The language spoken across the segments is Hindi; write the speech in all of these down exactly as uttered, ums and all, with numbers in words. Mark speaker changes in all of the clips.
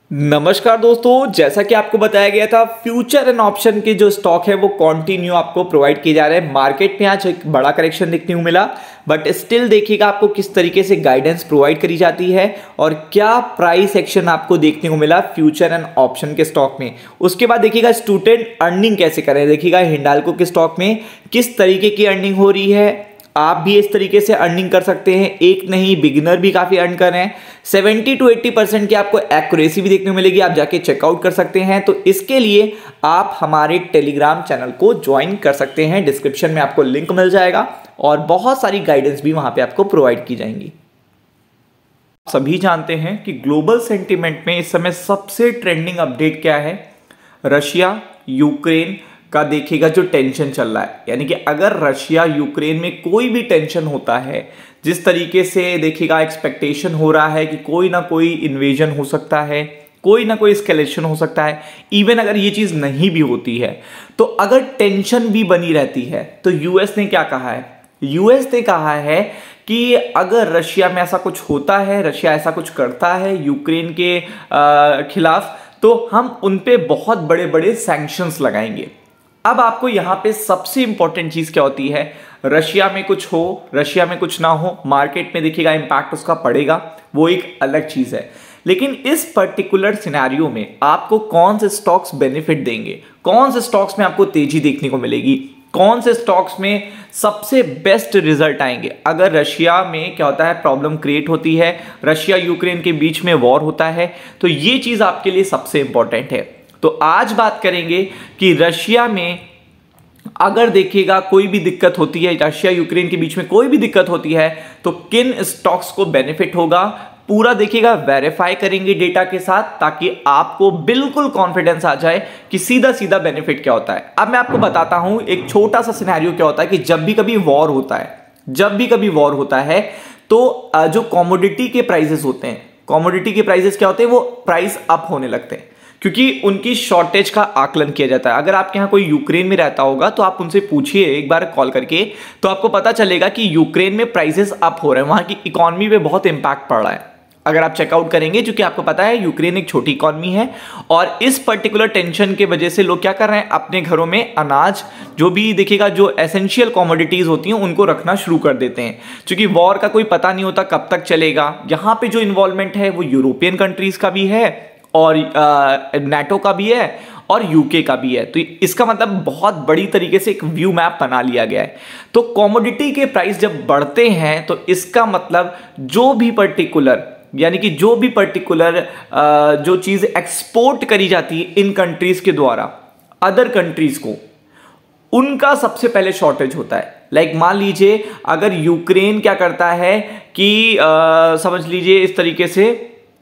Speaker 1: नमस्कार दोस्तों, जैसा कि आपको बताया गया था फ्यूचर एंड ऑप्शन के जो स्टॉक है वो कंटिन्यू आपको प्रोवाइड किए जा रहे हैं। मार्केट में आज एक बड़ा करेक्शन देखने को मिला, बट स्टिल देखिएगा आपको किस तरीके से गाइडेंस प्रोवाइड करी जाती है और क्या प्राइस एक्शन आपको देखने को मिला फ्यूचर एंड ऑप्शन के स्टॉक में। उसके बाद देखिएगा स्टूडेंट अर्निंग कैसे करें, देखिएगा हिंडाल्को के स्टॉक में किस तरीके की अर्निंग हो रही है। आप भी इस तरीके से अर्निंग कर सकते हैं, एक नहीं बिगिनर भी काफी अर्न कर रहे हैं। सेवेंटी टू एट्टी परसेंट की आपको एक्यूरेसी भी देखने को मिलेगी, आप जाके चेकआउट कर सकते हैं। तो इसके लिए आप हमारे टेलीग्राम चैनल को ज्वाइन कर सकते हैं, डिस्क्रिप्शन में आपको लिंक मिल जाएगा और बहुत सारी गाइडेंस भी वहां पे आपको प्रोवाइड की जाएंगी। सभी जानते हैं कि ग्लोबल सेंटीमेंट में इस समय सबसे ट्रेंडिंग अपडेट क्या है, रशिया यूक्रेन का देखिएगा जो टेंशन चल रहा है। यानी कि अगर रशिया यूक्रेन में कोई भी टेंशन होता है, जिस तरीके से देखिएगा एक्सपेक्टेशन हो रहा है कि कोई ना कोई इन्वेजन हो सकता है, कोई ना कोई एस्केलेशन हो सकता है, इवन अगर ये चीज नहीं भी होती है तो अगर टेंशन भी बनी रहती है तो यूएस ने क्या कहा है, यूएस ने कहा है कि अगर रशिया में ऐसा कुछ होता है, रशिया ऐसा कुछ करता है यूक्रेन के खिलाफ, तो हम उन पे बहुत बड़े बड़े सैंक्शंस लगाएंगे। अब आपको यहां पे सबसे इंपॉर्टेंट चीज क्या होती है, रशिया में कुछ हो, रशिया में कुछ ना हो, मार्केट में देखिएगा इंपैक्ट उसका पड़ेगा, वो एक अलग चीज है। लेकिन इस पर्टिकुलर सिनेरियो में आपको कौन से स्टॉक्स बेनिफिट देंगे, कौन से स्टॉक्स में आपको तेजी देखने को मिलेगी, कौन से स्टॉक्स में सबसे बेस्ट रिजल्ट आएंगे। अगर रशिया में क्या होता है, प्रॉब्लम क्रिएट होती है, रशिया यूक्रेन के बीच में वॉर होता है, तो ये चीज आपके लिए सबसे इंपॉर्टेंट है। तो आज बात करेंगे कि रशिया में अगर देखिएगा कोई भी दिक्कत होती है, रशिया यूक्रेन के बीच में कोई भी दिक्कत होती है, तो किन स्टॉक्स को बेनिफिट होगा, पूरा देखिएगा वेरीफाई करेंगे डेटा के साथ, ताकि आपको बिल्कुल कॉन्फिडेंस आ जाए कि सीधा सीधा बेनिफिट क्या होता है। अब मैं आपको बताता हूं एक छोटा सा सिनेरियो क्या होता है कि जब भी कभी वॉर होता है, जब भी कभी वॉर होता है तो जो कमोडिटी के प्राइसेस होते हैं, कमोडिटी के प्राइसेस क्या होते हैं, वो प्राइस अप होने लगते हैं क्योंकि उनकी शॉर्टेज का आकलन किया जाता है। अगर आपके यहाँ कोई यूक्रेन में रहता होगा तो आप उनसे पूछिए एक बार कॉल करके, तो आपको पता चलेगा कि यूक्रेन में प्राइसेस अप हो रहे हैं, वहां की इकोनॉमी पे बहुत इंपैक्ट पड़ रहा है। अगर आप चेकआउट करेंगे, क्योंकि आपको पता है यूक्रेन एक छोटी इकोनॉमी है और इस पर्टिकुलर टेंशन के वजह से लोग क्या कर रहे हैं, अपने घरों में अनाज, जो भी देखिएगा जो एसेंशियल कमोडिटीज होती हैं उनको रखना शुरू कर देते हैं, क्योंकि वॉर का कोई पता नहीं होता कब तक चलेगा। यहां पे जो इन्वॉल्वमेंट है वो यूरोपियन कंट्रीज का भी है और नेटो का भी है और यूके का भी है। तो इसका मतलब बहुत बड़ी तरीके से एक व्यू मैप बना लिया गया है। तो कमोडिटी के प्राइस जब बढ़ते हैं तो इसका मतलब जो भी पर्टिकुलर, यानी कि जो भी पर्टिकुलर जो चीज एक्सपोर्ट करी जाती है इन कंट्रीज के द्वारा अदर कंट्रीज को, उनका सबसे पहले शॉर्टेज होता है। लाइक मान लीजिए अगर यूक्रेन क्या करता है कि आ, समझ लीजिए इस तरीके से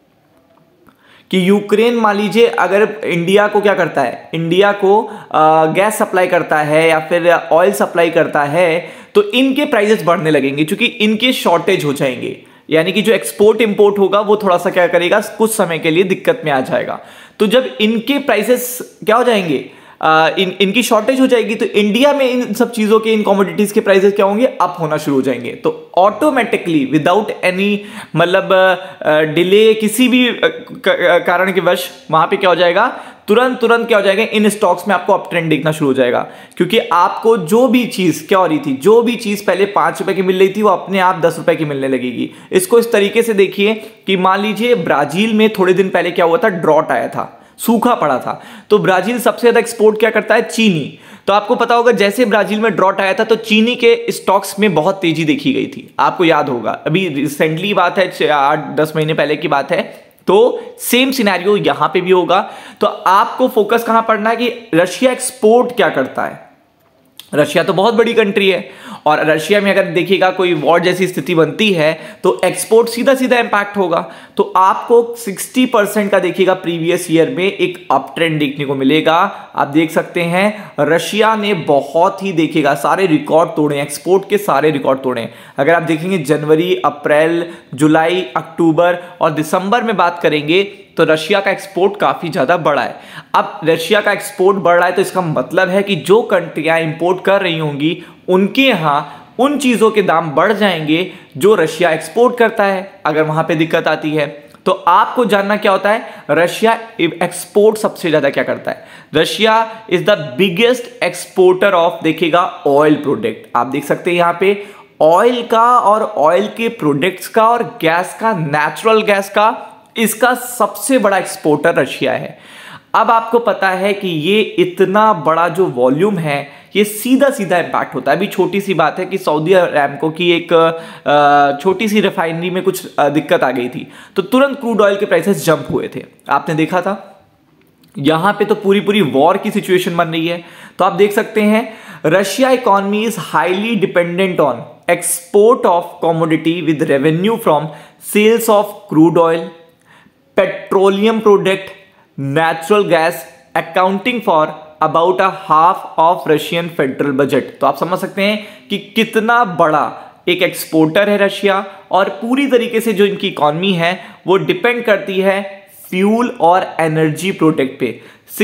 Speaker 1: कि यूक्रेन मान लीजिए अगर इंडिया को क्या करता है, इंडिया को आ, गैस सप्लाई करता है या फिर ऑयल सप्लाई करता है, तो इनके प्राइसेस बढ़ने लगेंगे क्योंकि इनके शॉर्टेज हो जाएंगे। यानी कि जो एक्सपोर्ट इंपोर्ट होगा वो थोड़ा सा क्या करेगा, कुछ समय के लिए दिक्कत में आ जाएगा। तो जब इनके प्राइसेस क्या हो जाएंगे, आ, इन इनकी शॉर्टेज हो जाएगी, तो इंडिया में इन सब चीजों के, इन कमोडिटीज के प्राइसेस क्या होंगे, अप होना शुरू हो जाएंगे। तो ऑटोमेटिकली विदाउट एनी मतलब डिले, किसी भी कारण के वश वहां पे क्या हो जाएगा, तुरंत तुरंत क्या हो जाएगा, इन स्टॉक्स में आपको अप ट्रेंड देखना शुरू हो जाएगा। क्योंकि आपको जो भी चीज क्या हो रही थी, जो भी चीज पहले पांच रुपए की मिल रही थी वो अपने आप दस रुपए की मिलने लगेगी। इसको इस तरीके से देखिए कि मान लीजिए ब्राजील में थोड़े दिन पहले क्या हुआ था, ड्रॉट आया था, सूखा पड़ा था, तो ब्राजील सबसे ज्यादा एक्सपोर्ट क्या करता है, चीनी। तो आपको पता होगा जैसे ब्राजील में ड्रॉट आया था तो चीनी के स्टॉक्स में बहुत तेजी देखी गई थी, आपको याद होगा। अभी रिसेंटली बात है, आठ दस महीने पहले की बात है। तो सेम सिनेरियो यहां पे भी होगा। तो आपको फोकस कहां पड़ना है कि रशिया एक्सपोर्ट क्या करता है। रशिया तो बहुत बड़ी कंट्री है और रशिया में अगर देखिएगा कोई वॉर जैसी स्थिति बनती है तो एक्सपोर्ट सीधा सीधा इंपैक्ट होगा। तो आपको साठ परसेंट का देखिएगा प्रीवियस ईयर में एक अप ट्रेंड देखने को मिलेगा। आप देख सकते हैं रशिया ने बहुत ही देखिएगा सारे रिकॉर्ड तोड़े, एक्सपोर्ट के सारे रिकॉर्ड तोड़े। अगर आप देखेंगे जनवरी, अप्रैल, जुलाई, अक्टूबर और दिसंबर में बात करेंगे तो रशिया का एक्सपोर्ट काफी ज्यादा बढ़ा है। अब रशिया का एक्सपोर्ट बढ़ रहा है तो इसका मतलब है कि जो कंट्रियां इंपोर्ट कर रही होंगी उनके यहां उन चीजों के दाम बढ़ जाएंगे जो रशिया एक्सपोर्ट करता है, अगर वहां पे दिक्कत आती है। तो आपको जानना क्या होता है, रशिया एक्सपोर्ट सबसे ज्यादा क्या करता है। Russia is the biggest exporter of देखिएगा ऑयल प्रोडक्ट। आप देख सकते हैं यहां पे ऑयल का और ऑयल के प्रोडक्ट्स का और गैस का, नेचुरल गैस का, इसका सबसे बड़ा एक्सपोर्टर रशिया है। अब आपको पता है कि ये इतना बड़ा जो वॉल्यूम है ये सीधा सीधा इंपैक्ट होता है। अभी छोटी सी बात है कि सऊदी अरामको की एक छोटी सी रिफाइनरी में कुछ दिक्कत आ गई थी तो तुरंत क्रूड ऑयल के प्राइसेस जंप हुए थे, आपने देखा था। यहां पे तो पूरी पूरी वॉर की सिचुएशन बन रही है। तो आप देख सकते हैं Russia economy is highly dependent on export of commodity with revenue from sales of crude oil, petroleum product, natural gas, accounting for about a half of Russian federal budget. तो आप समझ सकते हैं कि कितना बड़ा एक एक्सपोर्टर है रशिया, और पूरी तरीके से जो इनकी इकॉनमी है वो डिपेंड करती है फ्यूल और एनर्जी प्रोडक्ट पे।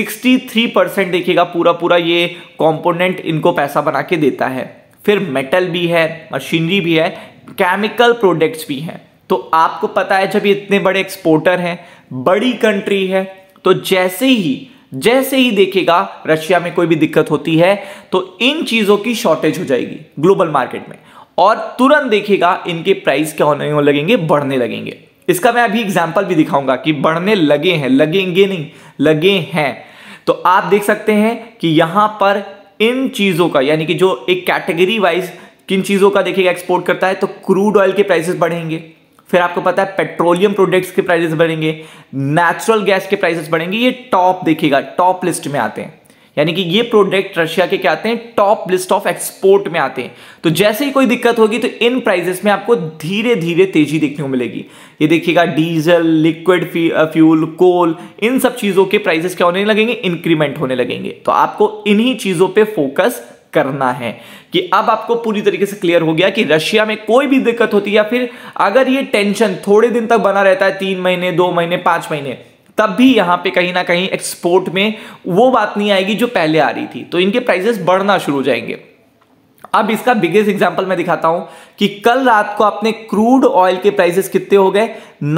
Speaker 1: तिरसठ परसेंट देखिएगा पूरा पूरा ये कंपोनेंट इनको पैसा बना के देता है। फिर मेटल भी है, मशीनरी भी है, केमिकल प्रोडक्ट्स भी हैं। तो आपको पता है जब ये इतने बड़े एक्सपोर्टर हैं, बड़ी कंट्री है, तो जैसे ही जैसे ही देखिएगा रशिया में कोई भी दिक्कत होती है तो इन चीजों की शॉर्टेज हो जाएगी ग्लोबल मार्केट में, और तुरंत देखिएगा इनके प्राइस क्या होने लगेंगे, बढ़ने लगेंगे। इसका मैं अभी एग्जांपल भी दिखाऊंगा कि बढ़ने लगे हैं, लगेंगे नहीं, लगे हैं। तो आप देख सकते हैं कि यहां पर इन चीजों का, यानी कि जो एक कैटेगरी वाइज किन चीजों का देखिएगा एक्सपोर्ट करता है, तो क्रूड ऑयल के प्राइसेस बढ़ेंगे, फिर आपको पता है पेट्रोलियम प्रोडक्ट्स के प्राइसेस बढ़ेंगे, नेचुरल गैस के प्राइसेस बढ़ेंगे। ये टॉप देखिएगा टॉप लिस्ट में आते हैं, यानी कि ये प्रोडक्ट रशिया के क्या आते हैं, टॉप लिस्ट ऑफ एक्सपोर्ट में आते हैं। तो जैसे ही कोई दिक्कत होगी तो इन प्राइसेस में आपको धीरे धीरे तेजी देखने को मिलेगी। ये देखिएगा डीजल, लिक्विड फ्यूल, कोल, इन सब चीजों के प्राइसेस क्या होने लगेंगे, इंक्रीमेंट होने लगेंगे। तो आपको इन्हीं चीजों पे फोकस करना है कि अब आपको पूरी तरीके से क्लियर हो गया कि रशिया में कोई भी दिक्कत होती है या फिर अगर ये टेंशन थोड़े दिन तक बना रहता है, तीन महीने, दो महीने, पांच महीने, तब भी यहां पे कहीं ना कहीं एक्सपोर्ट में वो बात नहीं आएगी जो पहले आ रही थी, तो इनके प्राइसेस बढ़ना शुरू हो जाएंगे। अब इसका बिगेस्ट एग्जांपल मैं दिखाता हूं कि कल रात को अपने क्रूड ऑयल के प्राइसेस कितने हो गए,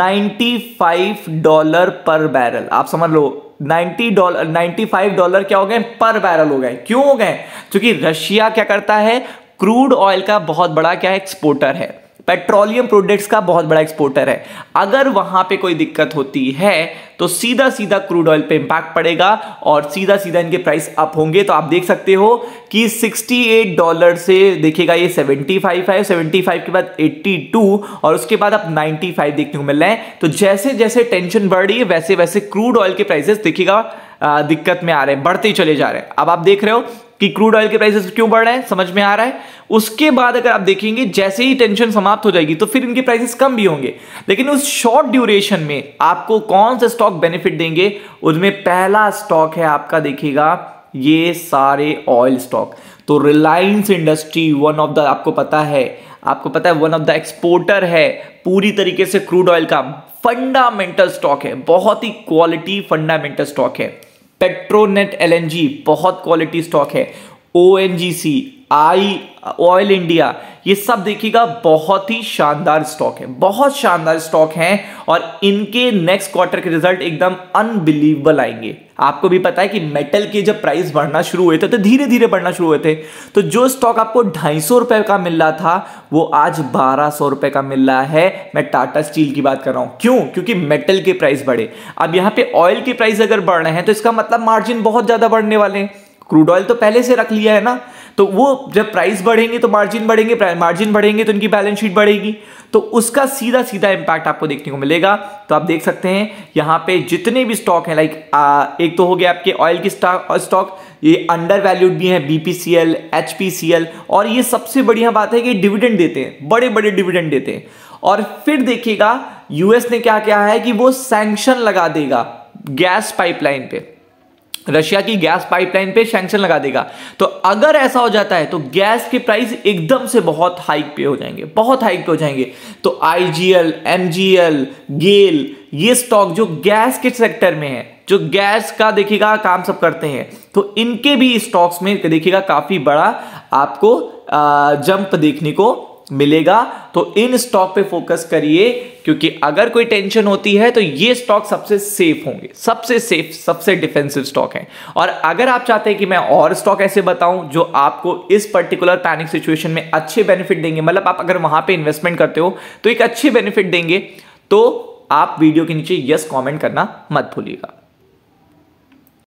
Speaker 1: पचानवे डॉलर पर बैरल। आप समझ लो नब्बे डॉलर पचानवे डॉलर क्या हो गए, पर बैरल हो गए। क्यों हो गए, क्योंकि रशिया क्या करता है, क्रूड ऑयल का बहुत बड़ा क्या एक्सपोर्टर है, पेट्रोलियम प्रोडक्ट्स का बहुत बड़ा एक्सपोर्टर है। अगर वहां पे कोई दिक्कत होती है तो सीधा सीधा क्रूड ऑयल पे इंपैक्ट पड़ेगा और सीधा सीधा इनके प्राइस अप होंगे। तो आप देख सकते हो कि अड़सठ डॉलर से देखिएगा ये पचहत्तर है, पचहत्तर के बाद बयासी और उसके बाद अब पचानवे देखने को मिल रहे हैं। तो जैसे जैसे टेंशन बढ़ रही है वैसे वैसे क्रूड ऑयल के प्राइसेस देखिएगा दिक्कत में आ रहे हैं, बढ़ते ही चले जा रहे हैं। अब आप देख रहे हो कि क्रूड ऑयल के प्राइसेस क्यों बढ़ रहे हैं, समझ में आ रहा है। उसके बाद अगर आप देखेंगे जैसे ही टेंशन समाप्त हो जाएगी तो फिर इनके प्राइसेस कम भी होंगे, लेकिन उस शॉर्ट ड्यूरेशन में आपको कौन से स्टॉक बेनिफिट देंगे, उसमें पहला स्टॉक है आपका देखिएगा ये सारे ऑयल स्टॉक। तो Reliance industry one of the, आपको पता है आपको पता है वन ऑफ द एक्सपोर्टर है पूरी तरीके से क्रूड ऑयल का, फंडामेंटल स्टॉक है, बहुत ही क्वालिटी फंडामेंटल स्टॉक है। पेट्रोनेट एलएनजी बहुत क्वालिटी स्टॉक है। ओएनजीसी, आई ऑयल इंडिया, ये सब देखिएगा बहुत ही शानदार स्टॉक है, बहुत शानदार स्टॉक हैं और इनके नेक्स्ट क्वार्टर के रिजल्ट एकदम अनबिलीवेबल आएंगे। आपको भी पता है कि मेटल के जब प्राइस बढ़ना शुरू हुए थे तो धीरे धीरे बढ़ना शुरू हुए थे, तो जो स्टॉक आपको ढाई सौ रुपए का मिल रहा था वो आज बारह सौ रुपए का मिल रहा है। मैं टाटा स्टील की बात कर रहा हूं, क्यों, क्योंकि मेटल के प्राइस बढ़े। अब यहां पे ऑयल के प्राइस अगर बढ़ रहे हैं तो इसका मतलब मार्जिन बहुत ज्यादा बढ़ने वाले हैं। क्रूड ऑयल तो पहले से रख लिया है ना, तो वो जब प्राइस बढ़ेंगे तो मार्जिन बढ़ेंगे, मार्जिन बढ़ेंगे तो इनकी बैलेंस शीट बढ़ेगी, तो उसका सीधा सीधा इंपैक्ट आपको देखने को मिलेगा। तो आप देख सकते हैं यहां पे जितने भी स्टॉक हैं, लाइक एक तो हो गया आपके ऑयल की स्टॉक, ये अंडर वैल्यूड भी है, बीपीसीएल, एचपीसीएल, और ये सबसे बढ़िया बात है कि डिविडेंड देते हैं, बड़े बड़े डिविडेंड देते हैं। और फिर देखिएगा यूएस ने क्या किया है कि वो सैंक्शन लगा देगा गैस पाइपलाइन पे, रशिया की गैस पाइपलाइन पे सैंक्शन लगा देगा। तो अगर ऐसा हो जाता है तो गैस के प्राइस एकदम से बहुत हाइक पे हो जाएंगे, बहुत हाइक पे हो जाएंगे। तो आईजीएल, एमजीएल, गेल, ये स्टॉक जो गैस के सेक्टर में है, जो गैस का देखिएगा काम सब करते हैं, तो इनके भी स्टॉक्स में देखिएगा काफी बड़ा आपको जंप देखने को मिलेगा, तो इन स्टॉक पे फोकस करिए, क्योंकि अगर कोई टेंशन होती है तो ये स्टॉक सबसे सेफ होंगे, सबसे सेफ, सबसे डिफेंसिव स्टॉक है। और अगर आप चाहते हैं कि मैं और स्टॉक ऐसे बताऊं जो आपको इस पर्टिकुलर पैनिक सिचुएशन में अच्छे बेनिफिट देंगे, मतलब आप अगर वहां पे इन्वेस्टमेंट करते हो तो एक अच्छे बेनिफिट देंगे, तो आप वीडियो के नीचे यस कमेंट करना मत भूलिएगा।